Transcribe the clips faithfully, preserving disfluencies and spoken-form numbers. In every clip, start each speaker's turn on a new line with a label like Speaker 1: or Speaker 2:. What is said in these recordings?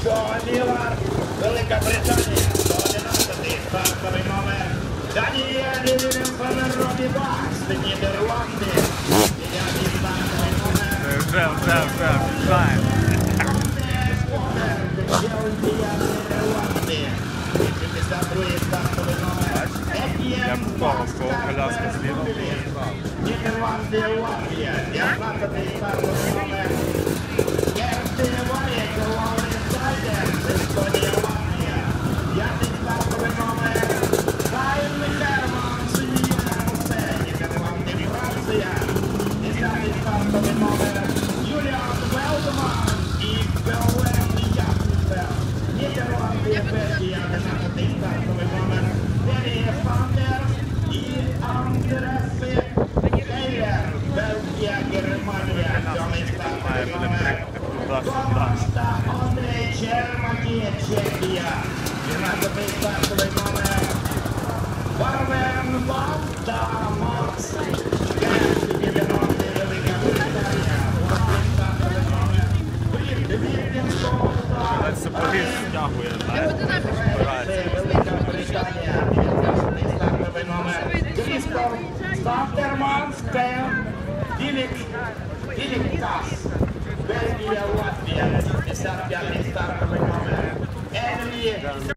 Speaker 1: Мілар, Велика Британія, сто одинадцятий стартовий номер. Даніель Лівенфен Робі Бакс, Нідерланди. дев'ятий стартовий номер.
Speaker 2: Вже, вже, вже, вже.
Speaker 1: вісімдесят другий стартовий номер.
Speaker 2: Я попав, бо коляска зліва.
Speaker 1: Нідерланди, Латвія, дев'ятнадцятий стартовий номер. Керсти Валєк, Лауренсайдер, Естонія, Латвія. П'ятий стартовий номер. Кайл Херман, Синьюнсе, Нідерланди, Франція. Десятий стартовий номер. Юліан Велдман і Белен Ясенфелд. Нідерланди, Бельгія, одинадцятий стартовий номер. Дерія Сандерс і Андреси Кейлер. Бельгія, Германія, сьомий стартовий номер. Команда Андрей Чермакі, Чехія. дванадцятий стартовий номер. Варвен Ванда Макс. дев'яностий Велика Британія. восьмий стартовий номер.
Speaker 2: Сапоги стягує, знаєш?
Speaker 1: Велика Британія. дев'ятнадцятий стартовий номер. Крістоф Сандерман, Стен, Ділік, Ділік Кас. Бельгія, Латвія, шістдесят п'ятий стартовий номер. Енлі.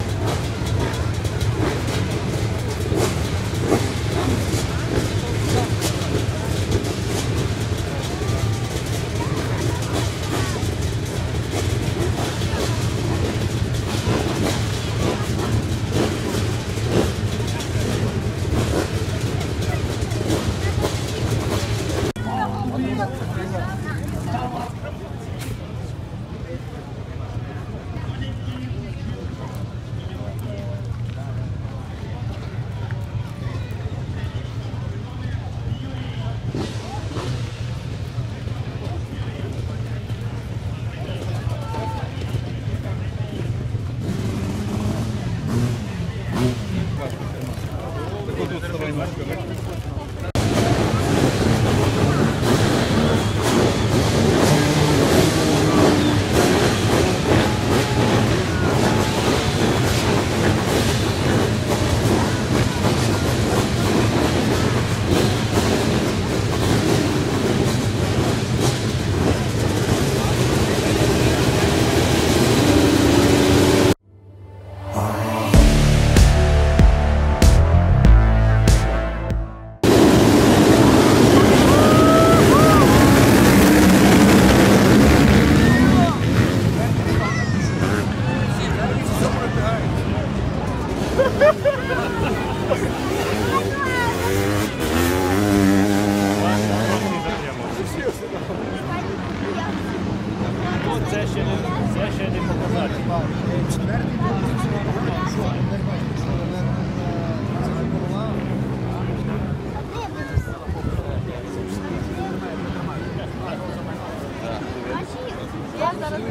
Speaker 2: Це ще не, це ще не показати.
Speaker 3: Я зараз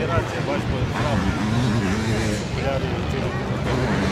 Speaker 2: генерація, бач, по окуляри і